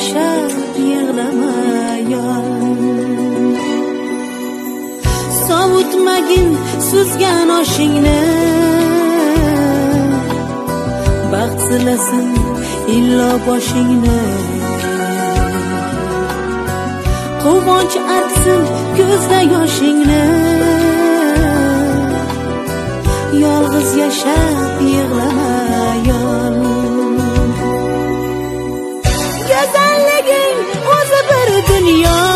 yashab yig'lama yon. Sovutmagin suzgan oshingni, baxt silasin illo boshingni. Quvonch artsin ko'zda yoshingni, yolg'iz yashab yig'lama yon. Go'zalliging o'zi bir dunyo,